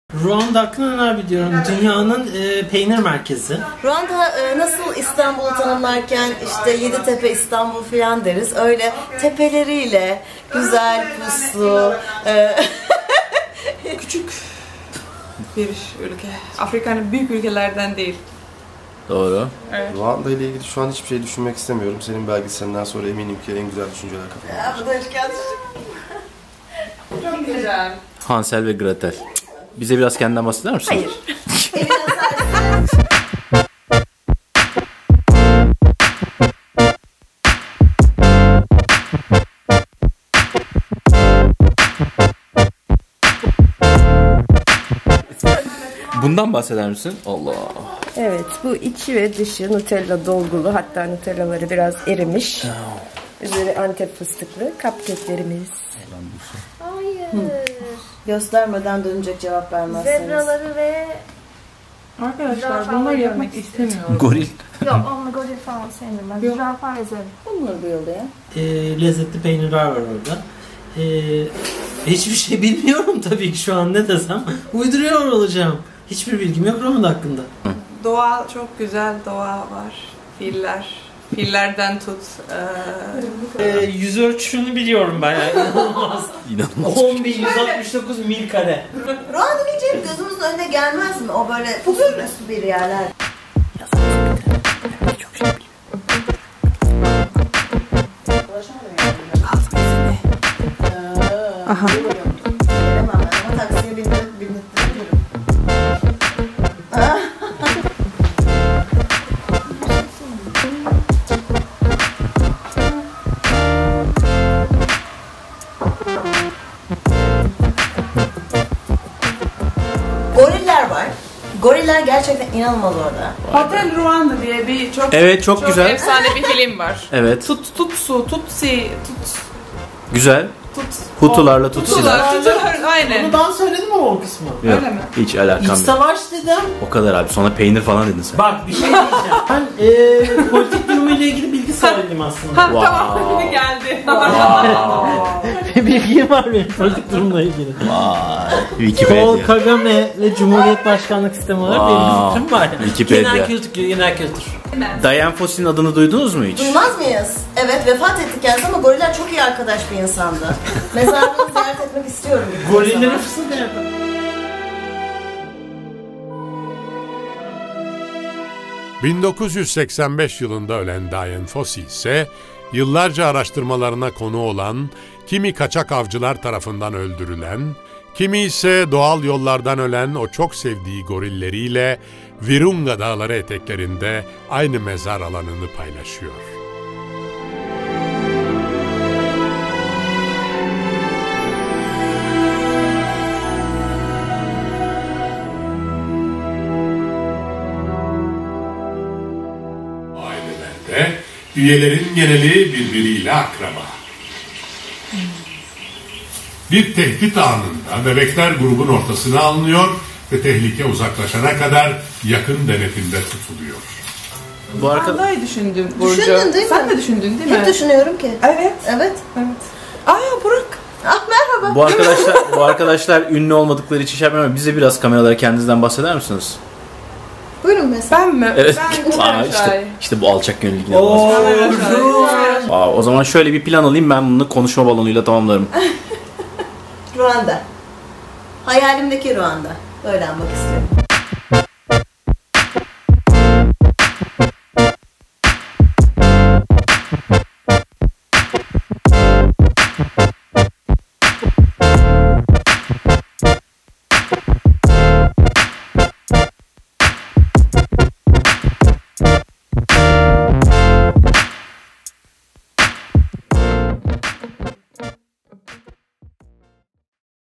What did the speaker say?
Ruanda hakkında neler biliyorum? Dünyanın peynir merkezi. Ruanda nasıl İstanbul'u tanımlarken işte Yeditepe İstanbul falan deriz. Öyle tepeleriyle güzel, puslu. Küçük bir ülke. Afrika'nın büyük ülkelerden değil. Doğru. Evet. Ruanda ile ilgili şu an hiçbir şey düşünmek istemiyorum. Senin belgeselinden sonra eminim ki en güzel düşünceler kafamda. Bu da hoş geldin. Çok güzel. Hansel ve Gretel. Bize biraz kendinden bahseder misin? Hayır. Bundan bahseder misin? Allah. Evet, bu içi ve dışı Nutella dolgulu, hatta Nutellaları biraz erimiş. Üzeri Antep fıstıklı cupcake'lerimiz. Hayır. Göstermeden dönecek cevap vermezseniz. Zebraları ve... Arkadaşlar bunları yapmak istemiyorum. Goril. Yok, onunla goril falan sevmiyorum ben. Zürafa ve zebra. Bunlar bu yolda ya. Lezzetli peynirler var orada. Hiçbir şey bilmiyorum tabii ki şu an, ne desem uyduruyor olacağım. Hiçbir bilgim yok Ruanda hakkında. Doğa çok güzel, doğa var. Filler. Fillerden tut. Yüz ölçüşünü biliyorum ben yani. İnanılmaz. İnanılmaz. 10.169 mil kare. Ruanda deyince hep gözümüzün önüne gelmez mi? O böyle puslu bir yerler. Aha. Bilemem ben ama taksiye bindirtirim. Goriller var. Goriller gerçekten inanılmaz orada. Hotel Ruanda diye bir Çok güzel. efsane bir film var. Evet. Tutsu, tutsi, Güzel. tut. Hutularla Tutsiler. Tutular, aynen. Bunu ben söyledim ama o kısmı. Yok, Öyle mi? hiç İç alakam yok. savaş dedim. O kadar abi. Sonra peynir falan dedin sen. Bak bir şey diyeceğim. Ben politik durumuyla ilgili bilgi sahibi'yim aslında. Ha Wow. tamam geldi. Bilgim var benim politik durumla ilgili. Vay. Paul Wikipedia. Kagame ve Cumhuriyet Başkanlık sistemi olarak benim bir fikrim var. Wikipedia. Genel kültür. Dian Fossey'nin adını duydunuz mu hiç? Duymaz mıyız? Evet, vefat etti kendisi ama goriller çok iyi arkadaş bir insandı. Mezarlığını ziyaret etmek istiyorum. Gorilleri fısıldı yapın. ...1985 yılında ölen Dian Fossey ise... ...yıllarca araştırmalarına konu olan... ...kimi kaçak avcılar tarafından öldürülen... ...kimi ise doğal yollardan ölen o çok sevdiği gorilleriyle... ...Virunga Dağları eteklerinde aynı mezar alanını paylaşıyor. Ailelerde üyelerin geneli birbiriyle akraba. Bir tehdit anında bebekler grubun ortasına alınıyor ve tehlike uzaklaşana kadar yakın denetimde tutuluyor. Bu arkadaş... Vallahi düşündüm Burcu. Düşündün değil mi? Sen de düşündün değil mi? Hep düşünüyorum ki. Evet. Evet. Evet. Aa Burak. Ah merhaba. Bu arkadaşlar ünlü olmadıkları için şey yapmıyor ama bize biraz kameralara kendinizden bahseder misiniz? Buyurun mesela. Ben mi? Evet. Ben işte bu alçak gönüllülük inanılmaz. O zaman şöyle bir plan alayım, ben bunu konuşma balonuyla tamamlarım. Ruanda. Hayalimdeki Ruanda. Böyle anmak istiyorum.